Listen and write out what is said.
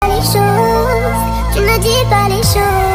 Les choses, tu ne dis pas les choses.